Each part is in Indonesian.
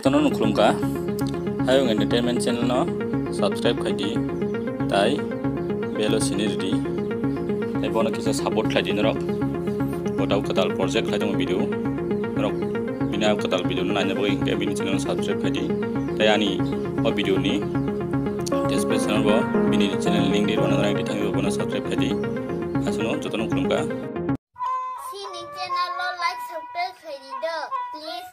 Jotono nukhulumka hayung entertainment channel no subscribe khaidi tai belo sinirdi tai bono kisa support khaidi norok bodau katal project khaidong video norok bina katal video no naina bagi ke bini channel subscribe khaidi tai ani o video ni description bo bini channel link di rona nang ditang bono subscribe khaidi asuno jotono nukhulumka sini channel lo like subscribe khaidi do please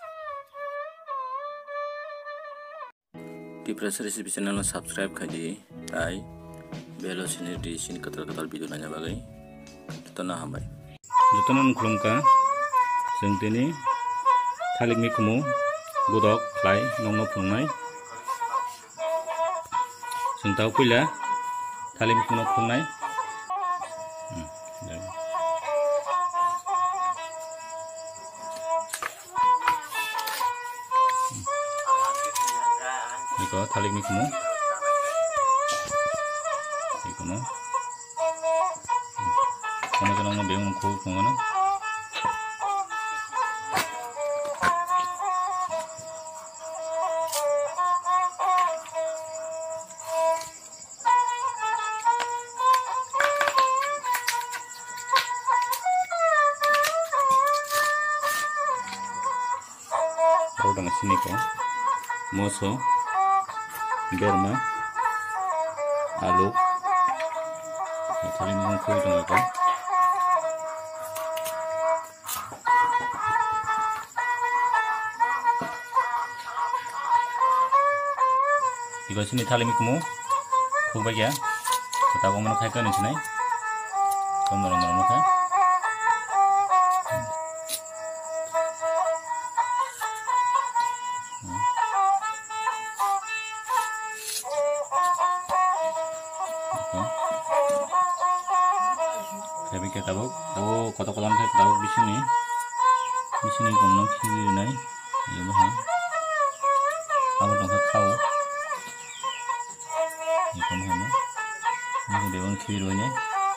Depress recipe channel no subscribe khaidi tai belo sinirdi sin katal video naina bagi jotono hambai jotono nukhulumka जों दिनै थालिर मैखुमु गुदक खाय नंनो फुंनाय जों दाउ फैला थालिर मैखुमु फुंनाय इको थालिर मैखुमु इकोनो कोन कोन बेंग खौ फुंगानो Orang sini ko moso berma alu saling mengkoi dengan ko iba sini thaling mikmu khubba ya kata ko mana khai kan sinai kom norong khai Tapi kita tahu kota kolam saya tahu di sini kolam kiri nai, ya bahaya. Apa dong kau? Ini kolam mana? Ini dewan kiri nya.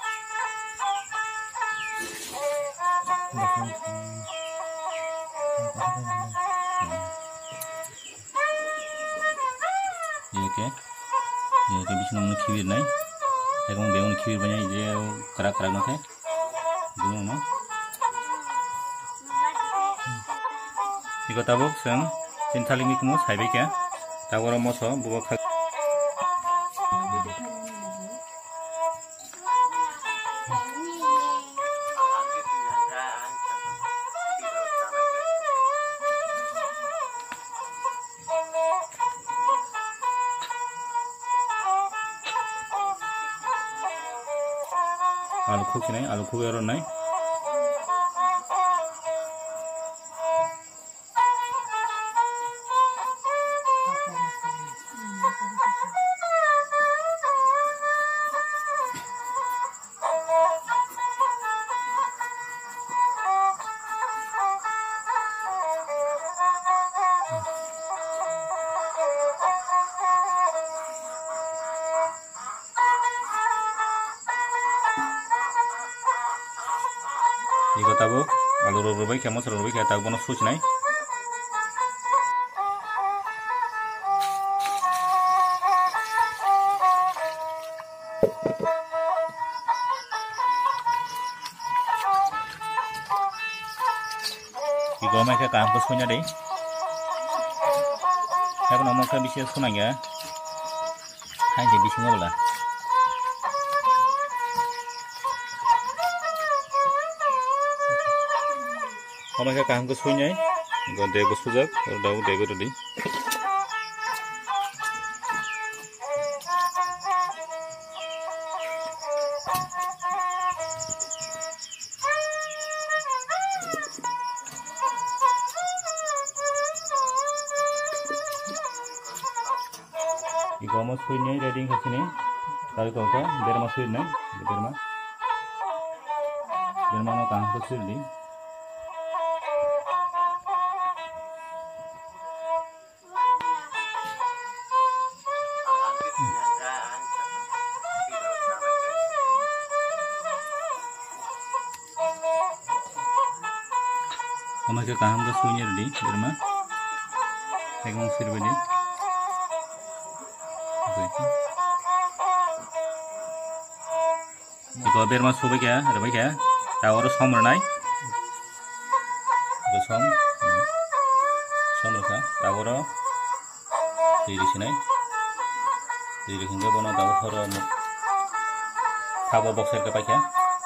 Ya ke bisa ngomong kiri nai. Saya mau dewan kiri banyak je kerak nanti. Gimana? Iko tabuk sang tintali mikmu sai beke. Tawara moso buka khak. Alu khuk nai, alu khuk ero nai. Iko tabuk alu robai kamu serobai kayak tahu bonus suci nai. Iko mereka kampus punya deh. Saya pernah mau ke bisnis sunang ya. Hanya bisnis ngolah. Mereka kaham ke sungai, gonde bersujak, daun dego tadi. Iko mas sungai ready ke sini, tarik kau ke, biar masuk ini, biar mana kaham ke sini. Hama ke kaham ke sunya di rumah. Tegang sirbani. Iko berma sobai kya, ada kya. Tawar som renai. Som. Som rasa. Tawar. Diri sini. Diri hingga bono tawar thora. Cover box ke kya.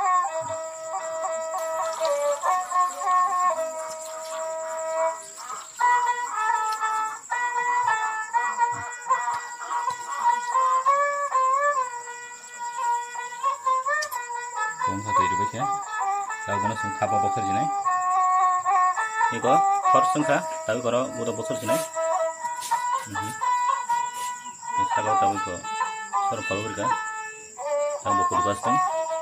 Satu itu baca, tahu guna sung khapa boxer jinai, iko first sung kha, tahu kalau butuh boxer jinai, kalau tahu iko, sorot kalau berka, tahu boxer dibas tang,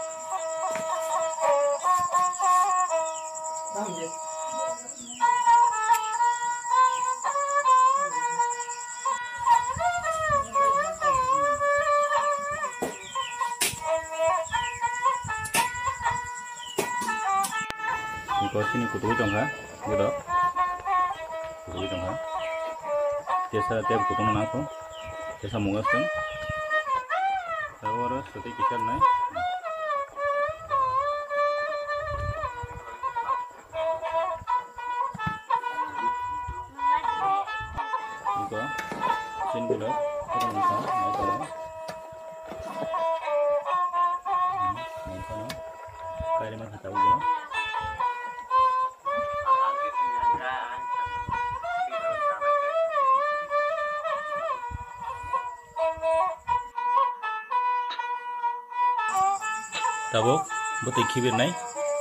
iko sini kutu jong ha, gitu, kutu jong ha, biasa tiap kutu mana aku, biasa mungas tang, tahu harus seperti kisah naik, iko sini gitu, kita mungkin naik kalau, naik kalau, kayak mana tahu guna. Tabok, betul kibir naik.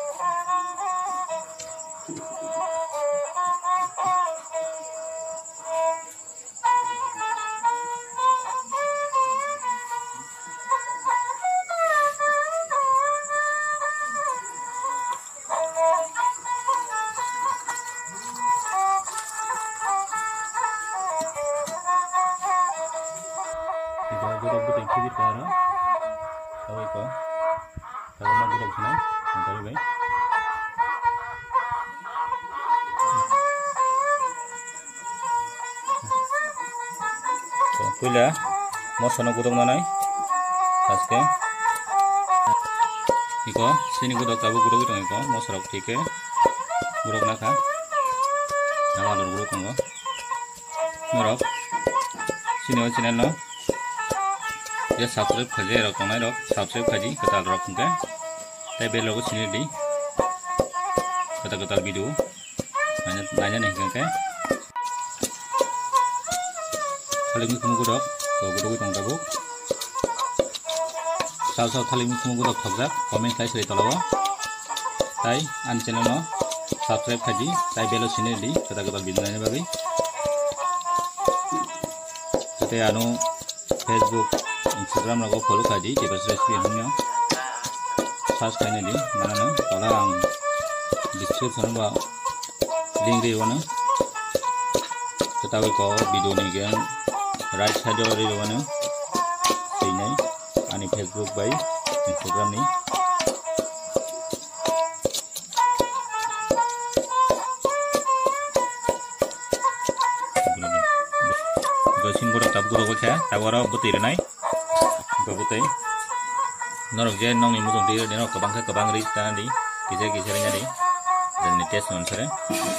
Betul kibir kara, tahu itu. Kalau mau budak sini, nanti baik. Pula, mau sana budak mana? Paske. Iko, sini budak tahu budak itu iko, mau serap tike, budak nak ha? Nama lor budak enggak? Merok, sini channel no. Ya subscribe kaji rok nai rok subscribe kaji ketal rok ke tai bel logo sini di ketal video nanya nih ke kali ini kamu gudok itu tabuk sao kali ini kamu gudok thokjak comment kai seri tolawa tai an channel no subscribe kaji tai bel sini di ketal video nanya bagi kate anu Facebook Instagram lagu follow kaji di resipi hanya search kayaknya di mana nih kalau ang description bah link di mana ketahui kau video nih kan right side di mana sini ani Facebook by Instagram nih gasin gua tak gua kaya tawara betul nai betul, norok je nong ni mutung dia norok kebang ris tanah di, kisah di, dan ni tes non sere.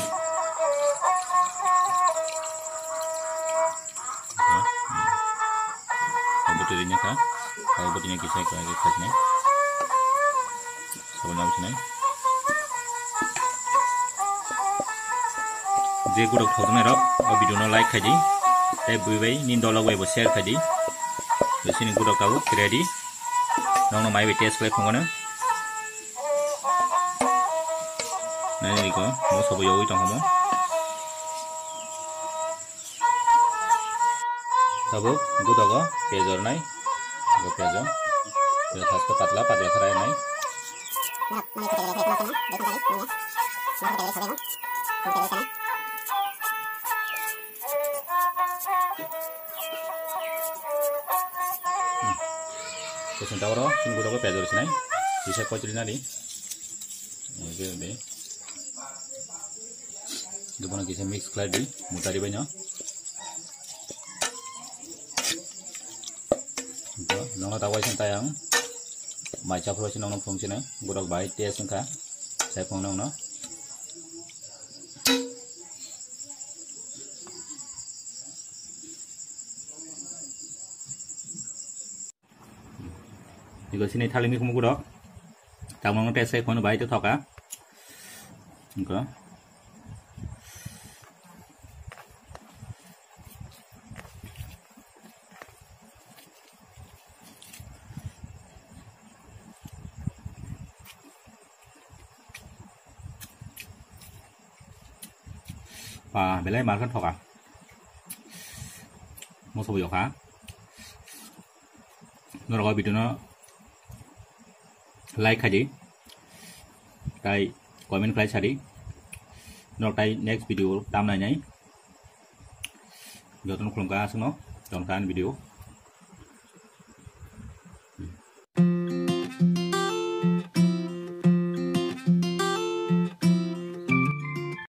Betul ini kan, kalau betulnya kisah ni, sebelum habis ni, je guru thotong ni rok, video no like kaji, tapi buai ni dollar buai share kaji. Di sini gudok tahu ready. Nong mai test play khongana. Nah ini ko, mau sobo yoi tong kamu. Tahu gudok pejor nai, go pejor. Dia khas ke patla serai nai. Kesentar orang, sini gudok pejor sini, bisa kau cerita ni. Oke. Depan kita mix keladi, mutari banyak. Nong tawai sing tayang maca pro sing nong fung sini gorok bai tes singka sai fung nong no juga sini thali mi kumu gorok tang nong tes sai fung bai te thoka engko và belai mar kan thoka mo so yok ha nor go video no like khaji tai comment khai chadi nor tai next video tam nai nhai joton khulum ka sno ton kan video